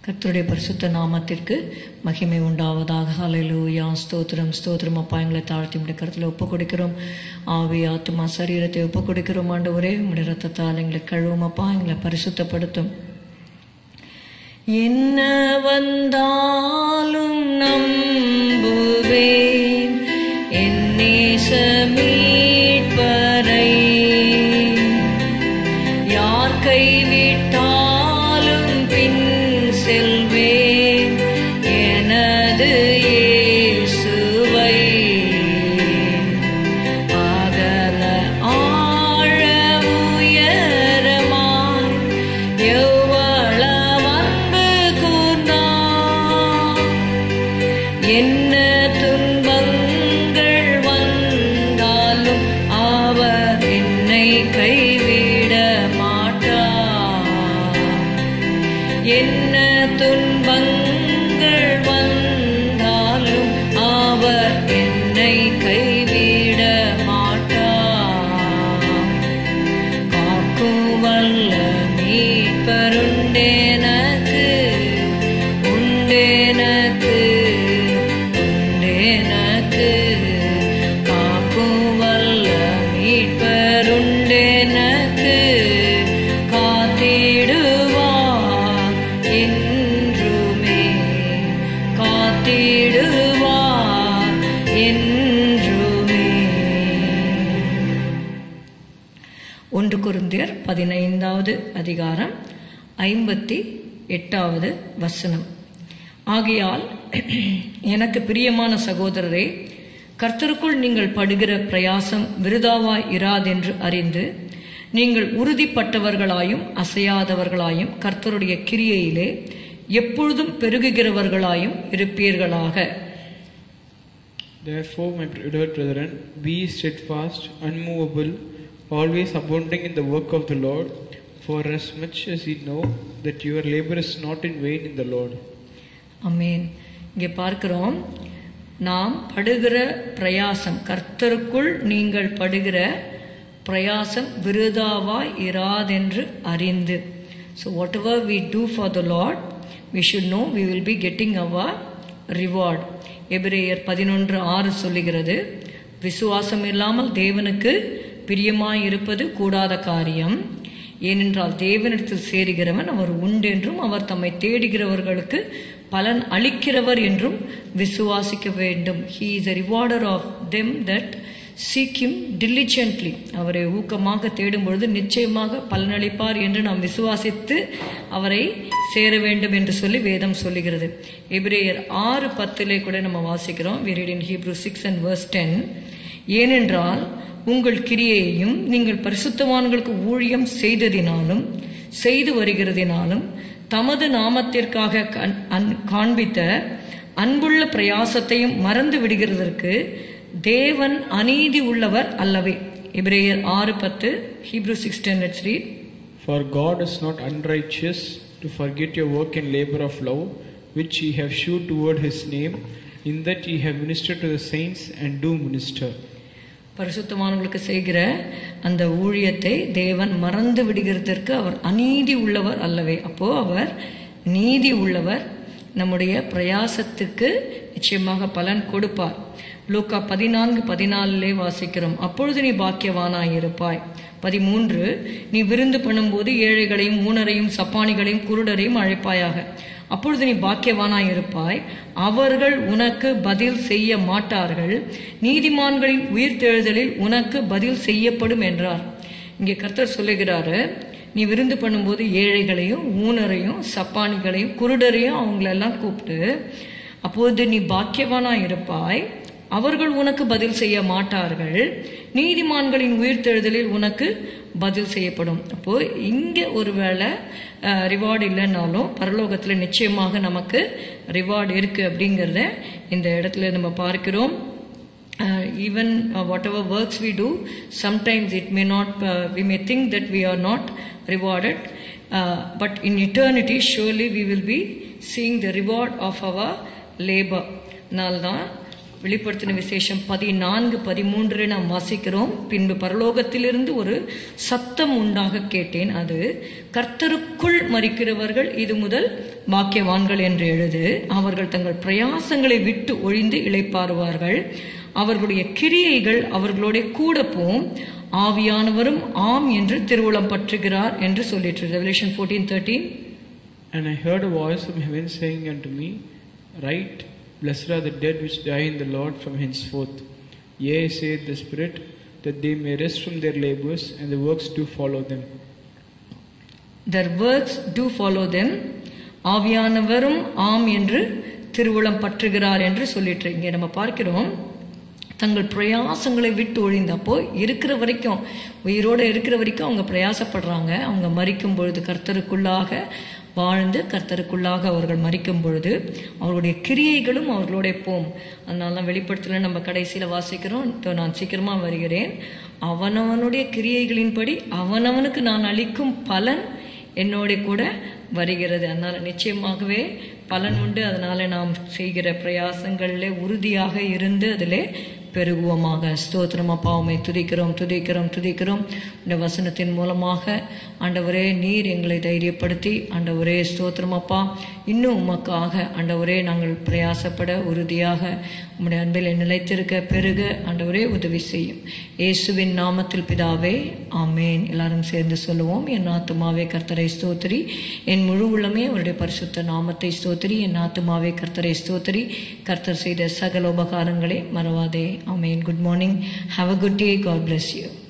கர்த்தருடைய பரிசுத்த நாமத்திற்கு மகிமை உண்டாவதாக. ஹல்லேலூயா. ஸ்தோத்திரம் ஸ்தோத்திரம். அப்பா, எங்களை தாழ்த்தி உடைய கருத்தில் ஒப்புக் கொடுக்கிறோம். ஆவி ஆத்மா சரீரத்தை ஒப்புக் கொடுக்கிறோம். ஆண்டவரே, உடைய ரத்தத்தால் எங்களை கழுவும். அப்பா, எங்களை பரிசுத்தப்படுத்தும். என்ன வந்தாலும் நம்புவேன் என் நேச மீட்பரை. யார் கைவிட்டாலும் பின் செல்வேன் எனது இயேசுவை. அகல ஆழ உயரமாய் எவ்வளவு அன்பு கூர்ந்தார். என்ன துன்பங்கள் வந்தாலும் அவர் என்னை கைவிட மாட்டார். என்ன துன்பங்கள் வந்தாலும் அவர் என்னை கைவிட மாட்டார். காக்கும் வல்ல மீட்பருண்டேனக்கு, உண்டேனக்கு, உண்டேனக்கு. காக்கும் வல்ல மீட்பருண்டேனக்கு, காத்திடுவார் என்றுமே, காத்திடுவார் என்றுமே. 1 கொரிந்தியர் 15வது அதிகாரம் 58வது வசனம். ஆகையால் எனக்கு பிரியமான சகோதரரே, கர்த்தருக்குள் நீங்கள் படுகிற பிரயாசம் விருதாவாய் இராதென்று அறிந்து நீங்கள் உறுதிப்பட்டவர்களாயும் அசையாதவர்களாயும் கர்த்தருடைய கிரியையிலே எப்பொழுதும் பெருகுகிறவர்களாயும் இருப்பீர்களாக. Therefore, my beloved brethren, be steadfast, unmovable, always abounding in the work of the Lord, for as much as ye know that your labor is not in vain in the Lord. ஆமென். இங்கே பார்க்கிறோம், நாம் படுகிற பிரயாசம், கர்த்தருக்குள் நீங்கள் படுகிற பிரயாசம் விருதாவாய் இராதென்று அறிந்து. So whatever we do for the Lord, we should know we will be getting our reward. எபிரேயர் 11:6 சொல்லுகிறது, விசுவாசம் இல்லாமல் தேவனுக்கு பிரியமாய் இருப்பது கூடாத காரியம். ஏனென்றால் தேவனிடத்தில் சேருகிறவன் அவர் உண்டென்றும் அவர் தம்மை தேடுகிறவர்களுக்கு பலன் அளிக்கிறவர் என்றும் விசுவாசிக்க வேண்டும். He is a rewarder of them that seek him diligently. அவரை ஊக்கமாக தேடும் பொழுது நிச்சயமாக பலனளிப்பார் என்று நாம் விசுவாசித்து அவரை சேர வேண்டும் என்று சொல்லி வேதம் சொல்லுகிறது. எபிரேயர் 6:10 கூட நம்ம வாசிக்கிறோம். We read in Hebrews 6 and verse 10. ஏனென்றால் உங்கள் கிரியையையும் நீங்கள் பரிசுத்தவான்களுக்கு ஊழியம் செய்ததினாலும் செய்து வருகிறதினாலும் தமது நாமத்திற்காக காண்பித்த அன்புள்ள பிரயாசத்தையும் மறந்து விடுகிறதற்கு தேவன் அநீதி உள்ளவர் அல்லவே. எபிரேயர் 6:10, Hebrews 6:10. Let's read. For God is not unrighteous to forget your work and labor of love, which ye have shewed toward his name, in that ye have ministered to the saints and do minister. பரிசுத்தவான்களுக்கு செய்கிற அந்த ஊழியத்தை தேவன் மறந்து விடுகிறதற்கு அவர் அநீதி உள்ளவர் அல்லவே. அப்போ அவர் நீதி உள்ளவர். நம்முடைய பிரயாசத்துக்கு நிச்சயமாக பலன் கொடுப்பார். லூக்கா 14:14 வாசிக்கிறோம். அப்பொழுது நீ பாக்கியவானாய் இருப்பாய். 13, நீ விருந்து பண்ணும்போது ஏழைகளையும் ஊனரையும் சப்பானிகளையும் குருடரையும் அழைப்பாயாக. அப்பொழுது நீ பாக்கியவானாய் இருப்பாய். அவர்கள் உனக்கு பதில் செய்ய மாட்டார்கள். நீதிமான்களின் உயிர்த்தெழுதலில் உனக்கு பதில் செய்யப்படும் என்றார். இங்கே கர்த்தர் சொல்லுகிறாரு, நீ விருந்து பண்ணும்போது ஏழைகளையும் ஊனரையும் சப்பானிகளையும் குருடரையும் அவங்களெல்லாம் கூப்பிட்டு, அப்போது நீ பாக்கியவானாய் இருப்பாய். அவர்கள் உனக்கு பதில் செய்ய மாட்டார்கள். நீதிமான்களின் உயிர்த்தெழுதலில் உனக்கு பதில் செய்யப்படும். அப்போ இங்க ஒருவேளை ரிவார்டு இல்லைன்னாலும் பரலோகத்துல நிச்சயமாக நமக்கு ரிவார்டு இருக்கு அப்படிங்கிறத இந்த இடத்துல நம்ம பார்க்கிறோம். Even whatever works we do, sometimes it may not, we may think that we are not rewarded, but in eternity surely we will be seeing the reward of our labor. நால்தான் வெளிப்படுத்தின விசேஷம் 14:13 நாம் வாசிக்கிறோம். பின்பு பரலோகத்திலிருந்து ஒரு சத்தம் உண்டாக கேட்டேன். அது, கர்த்தருக்குள் மரிக்கிறவர்கள் இது முதல் பாக்கியவான்கள் என்று எழுது. அவர்கள் தங்கள் பிரயாசங்களை விட்டு ஒழிந்து இளைப்பாறுவார்கள். அவர்களுடைய கிரியைகள் அவர்களோட கூட போம். ஆவியானவரும் ஆம் என்று திருவுளம் பற்றுகிறார் என்று சொல்லிட்டு. Revelation 14:13. And I heard a voice from heaven saying unto me, Write, Blessed are the dead which die in the Lord from henceforth. Yea, saith the Spirit, that they may rest from their labors, and the works do follow them. Their works do follow them. ஆவியானவரும் ஆம் என்று திருவுளம் பற்றுகிறார் என்று சொல்லிட்டு இங்கே நம்ம பார்க்கிறோம். தங்கள் பிரயாசங்களை விட்டு ஒழிந்தப்போ இருக்கிற வரைக்கும், உயிரோடு இருக்கிற வரைக்கும் அவங்க பிரயாசப்படுறாங்க. அவங்க மரிக்கும் பொழுது கர்த்தருக்குள்ளாக வாழ்ந்து கர்த்தருக்குள்ளாக அவர்கள் மரிக்கும் பொழுது அவர்களுடைய கிரியைகளும் அவர்களோட போம். அதனால தான் வெளிப்படுத்தல நம்ம கடைசியில் வாசிக்கிறோம், நான் சீக்கிரமா வருகிறேன், அவனவனுடைய கிரியைகளின்படி அவனவனுக்கு நான் அளிக்கும் பலன் என்னோட கூட வருகிறது. அதனால நிச்சயமாகவே பலன் உண்டு. அதனால நாம் செய்கிற பிரயாசங்களிலே உறுதியாக இருந்து அதிலே பெருகுவோமாக. ஸ்தோத்திரம் அப்பா, உம்மை துதிக்கிறோம் துதிக்கிறோம் துதிக்கிறோம். இந்த வசனத்தின் மூலமாக ஆண்டவரே நீர் எங்களை தைரியப்படுத்தி, ஆண்டவரே ஸ்தோத்திரம் அப்பா, இன்னும் உமக்காக ஆண்டவரே நாங்கள் பிரயாசப்பட உறுதியாக உம்முடைய அன்பில் நிலைத்திருக்க பெருக ஆண்டவரே உதவி செய்யும். இயேசுவின் நாமத்தில் பிதாவே, ஆமேன். எல்லாரும் சேர்ந்து சொல்லுவோம். என் ஆத்துமாவே கர்த்தரை ஸ்தோத்திரி, என் முழு உள்ளமே அவருடைய பரிசுத்த நாமத்தை ஸ்தோத்திரி. என் ஆத்துமாவே கர்த்தரை ஸ்தோத்திரி, கர்த்தர் செய்த சகல உபகாரங்களை மறவாதே. Amen. Good morning. Have a good day. God bless you.